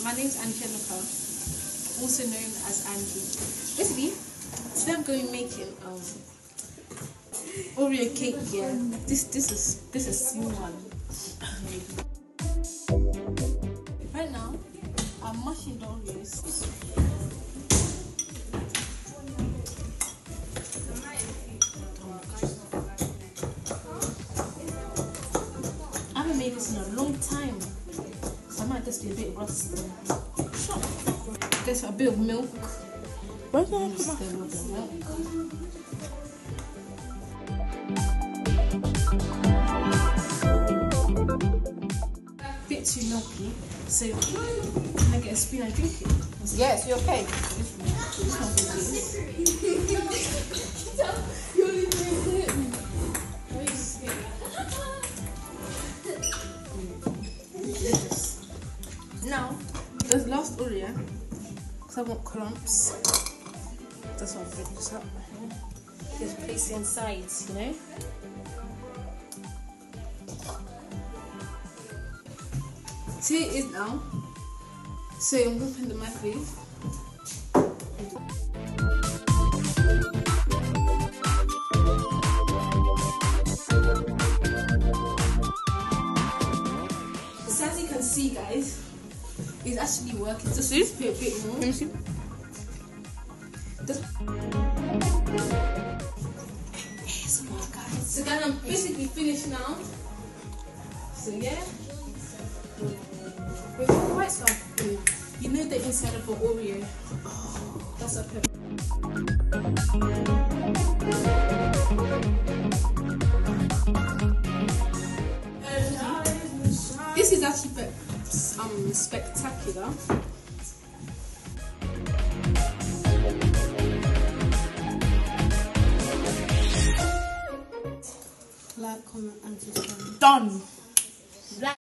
My name's Angelica, also known as Angie. Basically, today I'm going to be making Oreo cake. Yeah, this is small one. Right now, I'm mashing the Oreos. I haven't made this in a long time, so I might just be a bit rusty. Get a bit of milk. Where's the milk? Bit too milky, so can I get a spoon and drink it? Yes, you're okay. This one please. Now, this last Oreo, because I want clumps. That's why I bring this up. Just place it inside, you know? See, it is now. So I'm going to put the microwave. So as you can see, guys, it's actually working. Just put a bit more. Let me see. So guys, I'm basically finished now. So yeah. With the white stuff, you know the inside of an Oreo. That's a pepper. This is actually spectacular. Like, comment, and subscribe. Done.